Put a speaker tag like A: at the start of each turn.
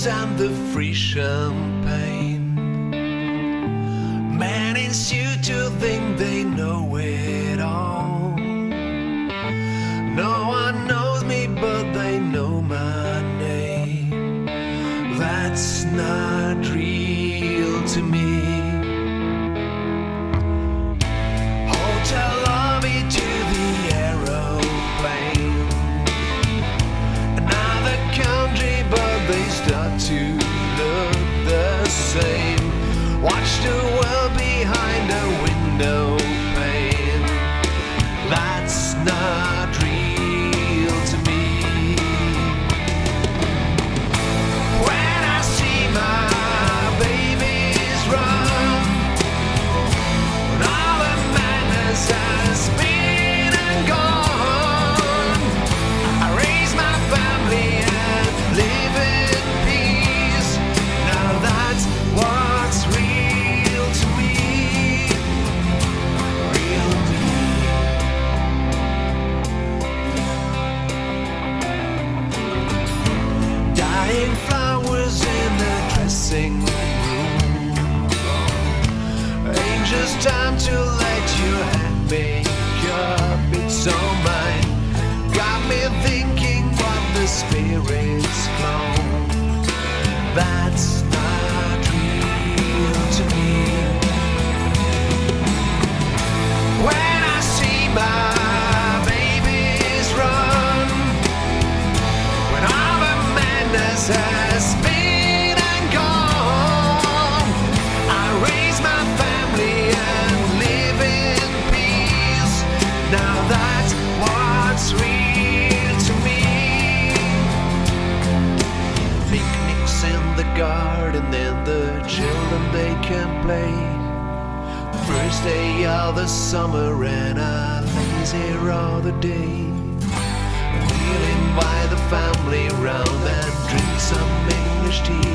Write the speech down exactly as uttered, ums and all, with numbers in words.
A: booze and the free champagne. Men insist to think they know it all. No one knows me, but they know my name. That's not real to me. Hotel lobby to the aeroplane. Another country, but they start to look the same. Watch the world behind a window pane. That's not real to me. When I see my babies run, when all the madness has been and gone, I raise my family and live in peace. Now that's what's real to me. Real to me. Dying flowers in the dressing room. Ain't just time to let your head make up its own mind. Got me thinking what the spirit's flown. That's not real to me. When I see my babies run, when all the madness has been and gone, I raise my family and live in peace. Now that's what's real to me. Picnics in the garden, then the children they can play. First day of the summer and I lazy all the day. We'll invite the family round and drink some English tea.